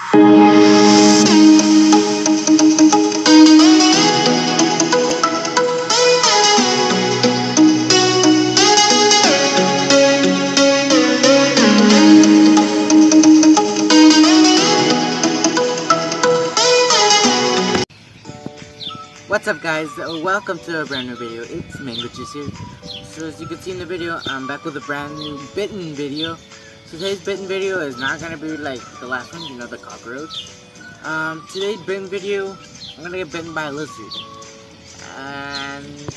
What's up guys, welcome to a brand new video. It's Mango Juice here. So as you can see in the video, I'm back with a brand new Bitten video. So today's Bitten video is not going to be like the last one, you know, the cockroach. Today's Bitten video, I'm going to get bitten by a lizard. And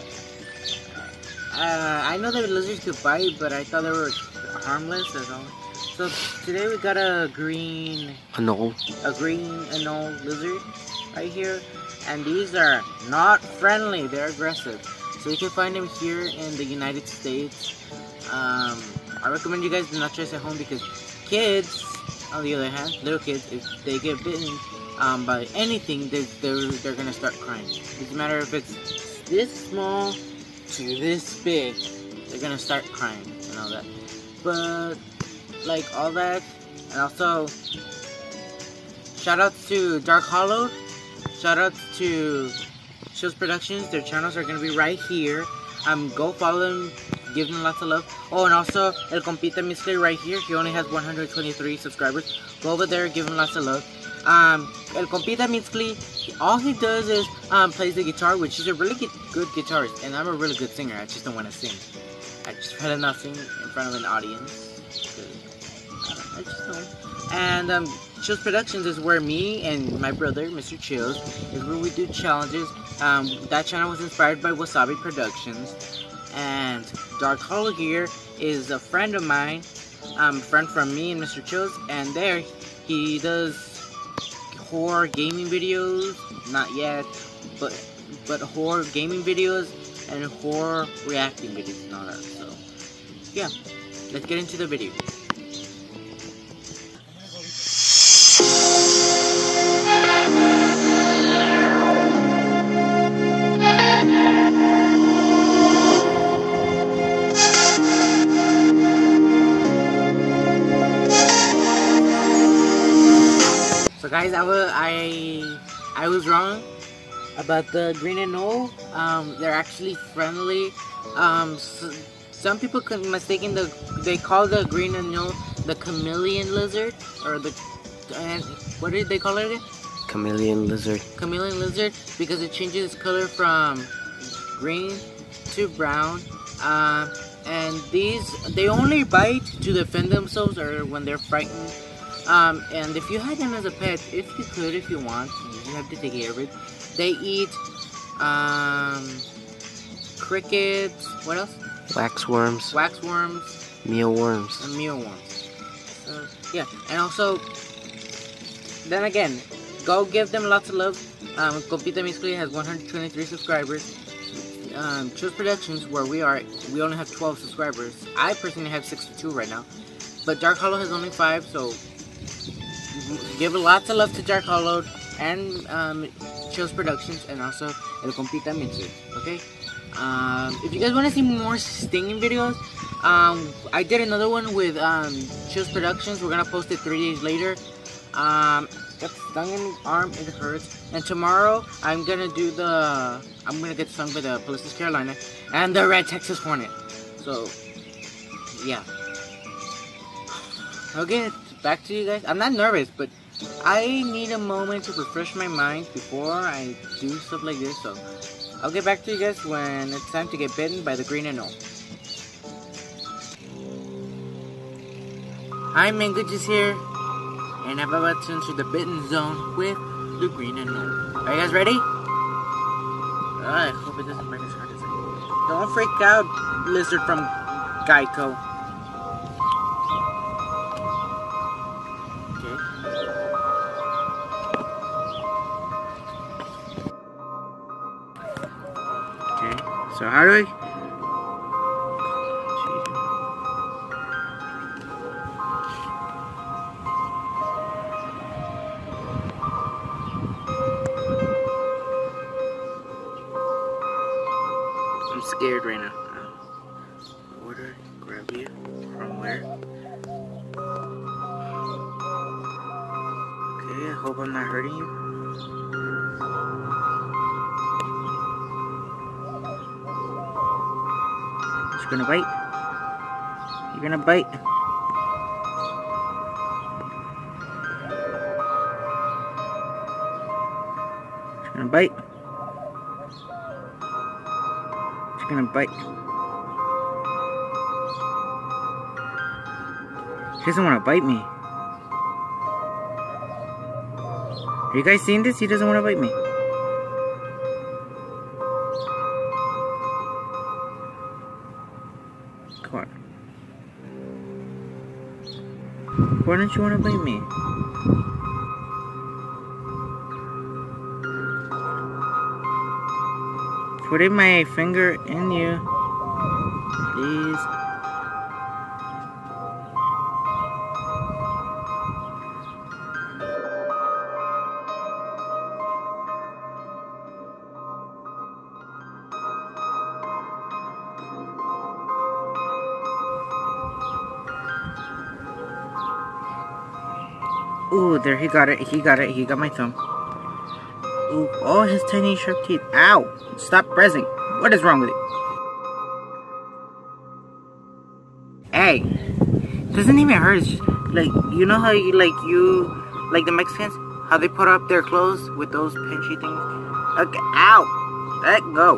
I know that lizards could bite, but I thought they were harmless as all. So today we got a green anole lizard right here. And these are not friendly, they're aggressive. So you can find them here in the United States. I recommend you guys do not try this at home because kids, on the other hand, little kids, if they get bitten by anything, they're gonna start crying. It doesn't matter if it's this small to this big, they're gonna start crying and all that. But like all that, and also shout out to Dark Hollow. Shout out to Chills Productions. Their channels are going to be right here. Go follow them. Give them lots of love. Oh, and also, El Compita Misclay right here. He only has 123 subscribers. Go over there. Give him lots of love. El Compita Misclay, all he does is plays the guitar, which is a really good guitarist. And I'm a really good singer. I just don't want to sing. I just rather not sing in front of an audience. I just don't. And Chills Productions is where me and my brother, Mr. Chills, is where we do challenges. That channel was inspired by Wasabi Productions. And Dark Hollow here is a friend of mine, friend from me and Mr. Chills. And there, he does horror gaming videos, not yet, but horror gaming videos and horror reacting videos and all that. So, yeah, let's get into the video. So guys, I was wrong about the green anole. They're actually friendly. Some people could mistaken they call the green anole the chameleon lizard, or what did they call it again? Chameleon lizard. Chameleon lizard, because it changes its color from green to brown. And they only bite to defend themselves or when they're frightened. And if you had them as a pet, if you want, you have to take care of it. They eat crickets. What else? Waxworms. Mealworms. And mealworms. Yeah, and also, then again, go give them lots of love. Compita Misclay has 123 subscribers. Chills Productions, where we only have 12 subscribers. I personally have 62 right now. But Dark Hollow has only 5, so give lots of love to Dark Hollow and Chills Productions, and also El Compita Misclay. Okay. If you guys want to see more stinging videos, I did another one with Chills Productions. We're gonna post it 3 days later. Got stung in the arm, it hurts. And tomorrow I'm gonna get stung by the Anolis Carolina and the red Texas Hornet. So yeah. Okay, back to you guys. I'm not nervous, but I need a moment to refresh my mind before I do stuff like this. So I'll get back to you guys when it's time to get bitten by the green anole. Hi, Mango Juice here, and I'm about to enter the bitten zone with the green anole. Are you guys ready? I hope it doesn't break as hard as I do. Don't freak out, lizard from Geico. Okay, so how do I... I'm scared right now. Where do I grab you? From where? Okay, I hope I'm not hurting you. You're gonna bite? You're gonna bite? You're gonna bite? You're gonna bite? He doesn't want to bite me. Are you guys seeing this? He doesn't want to bite me. Come on. Why don't you want to bite me? Putting my finger in you. Please. Ooh, there, he got it. He got it. He got my thumb. Ooh, oh, his tiny sharp teeth. Ow! Stop pressing. What is wrong with it? Hey, doesn't even hurt. It's just, like, you know how you like the Mexicans, how they put up their clothes with those pinchy things? Okay, ow! Let go.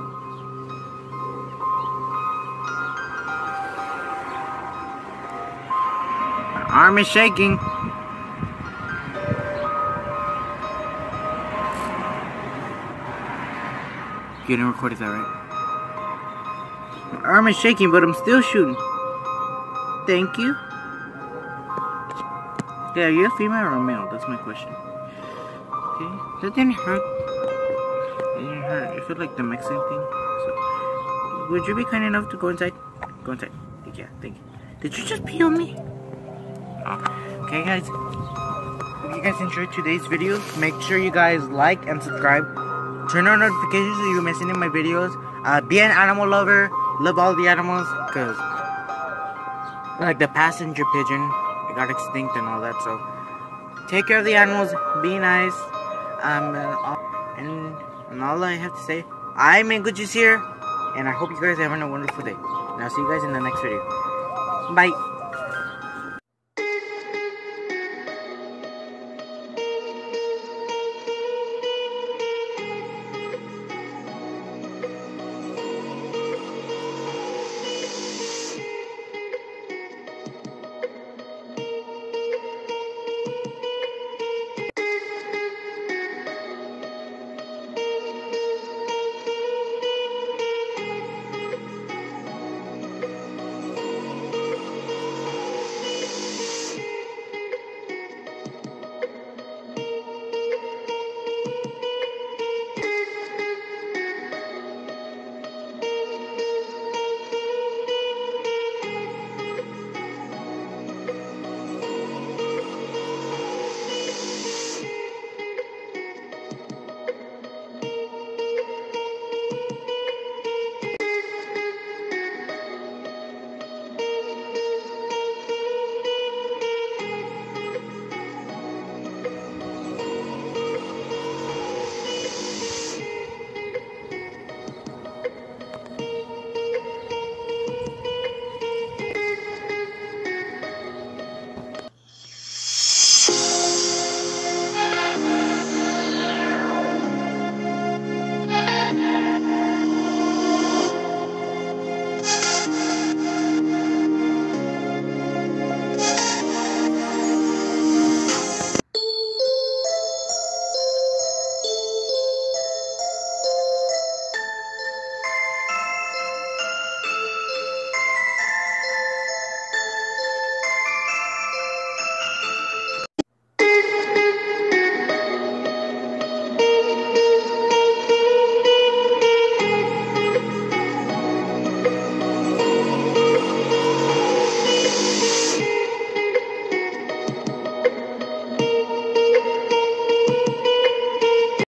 My arm is shaking. You didn't record that, right? My arm is shaking, but I'm still shooting. Thank you. Yeah, are you a female or a male? That's my question. Okay, that didn't hurt. It didn't hurt. It felt like the Mexican thing. So, would you be kind enough to go inside? Go inside. Yeah, thank you. Did you just pee on me? Oh. Okay, guys. If you guys enjoyed today's video, make sure you guys like and subscribe. Turn on notifications so you miss any of my videos. Be an animal lover. Love all the animals. Because, like the passenger pigeon, it got extinct and all that. So, take care of the animals. Be nice. And all I have to say, I'm Mangojuice here. And I hope you guys are having a wonderful day. And I'll see you guys in the next video. Bye.